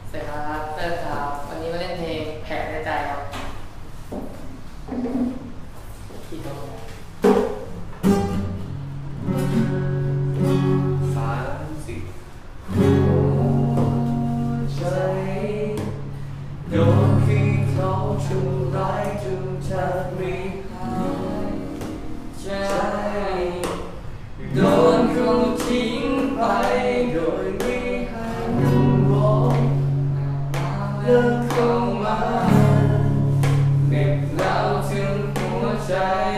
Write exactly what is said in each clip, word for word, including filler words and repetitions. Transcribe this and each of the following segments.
สวัสดีครับเตอร์ครับวันนี้มาเล่นเพลงแผลในใจครับที่ตรงสามสิบใจโดนที่เขาทำร้ายจนแทบไม่หายใจโดนเขาทิ้งไปโดยไม่ให้บอกเลิกเข้ามาเหน็บหนาวถึงหัวใจ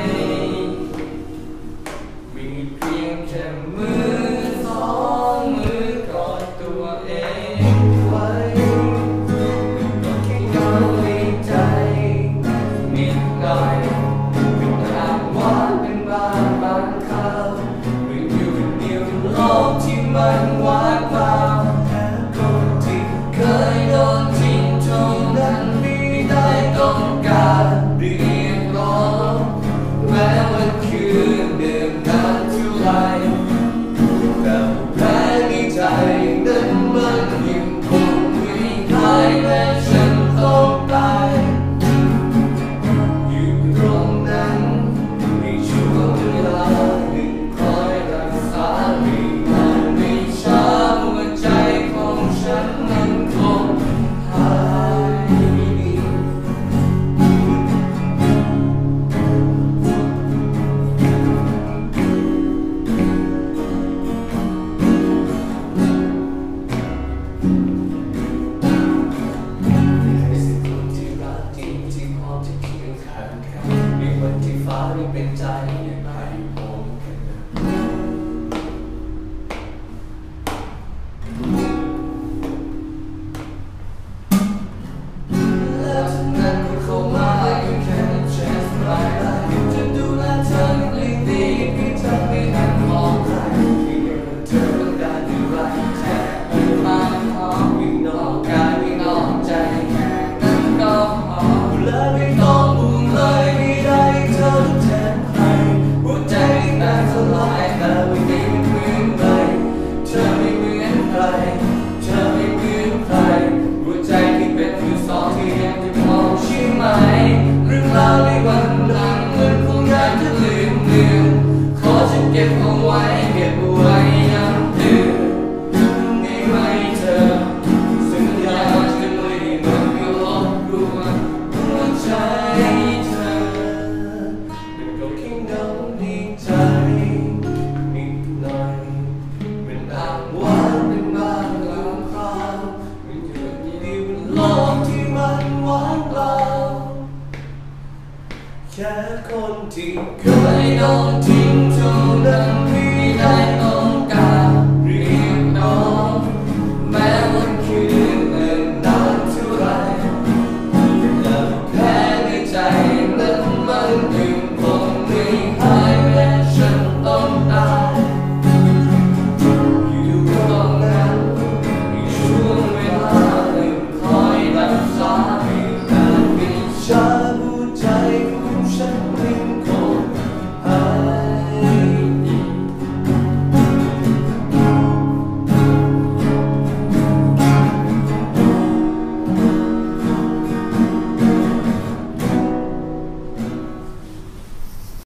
มีเพียงแค่มือสองมือกอดตัวเองไว้ก็แค่เงาในใจนิดหน่อยเป็นทางว่าเป็นบ้านบางคราวไม่อยู่คนเดียวในโลกที่มันว่างเปล่าแค่คนที่เคยโดนทิ้งเท่านั้นไม่ได้ต้องการเรียกร้องแม้วันคืนเดิมนานเท่าไรแต่แผลในใจนั้นมันยังคงไม่หายแม้ฉันต้องตายอยู่ตรงนั้นในช่วงเวลาหนึ่งคอยรักษาไม่นานไม่ช้าหัวใจของฉันมันคงหายดี ให้สิ่งคนที่รักจริงที่พร้อมจะเคียงข้างกันในวันที่ฟ้าไม่เป็นใจยังไงผมกันแล้วทั้งนั้นก็เข้ามาอยู่แค่ในแชทไลน์จะดูแลเธอให้ดีให้เธอไม่หันมองใครที่เมื่อเธอต้องการอะไรแค่ไม่มาขอไม่นอกกายไม่นอกใจแค่นั้นก็พอและไม่ต้องห่วงเลยไม่ได้เธอต้องแทนใครหัวใจที่แตกสลายแต่ไม่ได้เหมือนใครเธอไม่เหมือนใครเธอไม่เหมือนใครหัวใจที่เป็นคือสองที่ยังจะมองใช่ไหมเรื่องราวในวันหลังมันคงอยากจะลืมเลือนขอฉันเก็บเอาไว้เก็บเอาไว้ย้ำเตือนได้ไหมเธอสัญญาจะไม่มันก็ลบรวนหัวใจเธอมันก็แค่เงาในใจนิดหน่อยมันอ้างว้างเป็นบางครั้งคราวมันอยู่ดีบนโลกที่มันว่างเปล่าแค่คนที่เคยโดนทิ้งเท่านั้น